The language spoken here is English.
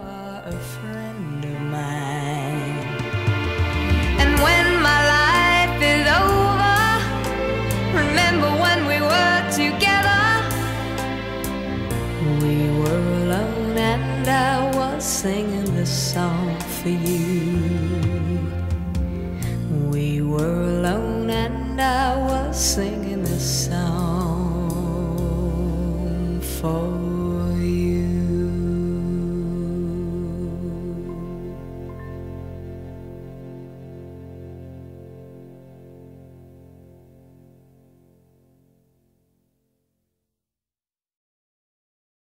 are a friend of mine. And when my life is over, remember when we were together. We were alone and I was singing this song for you.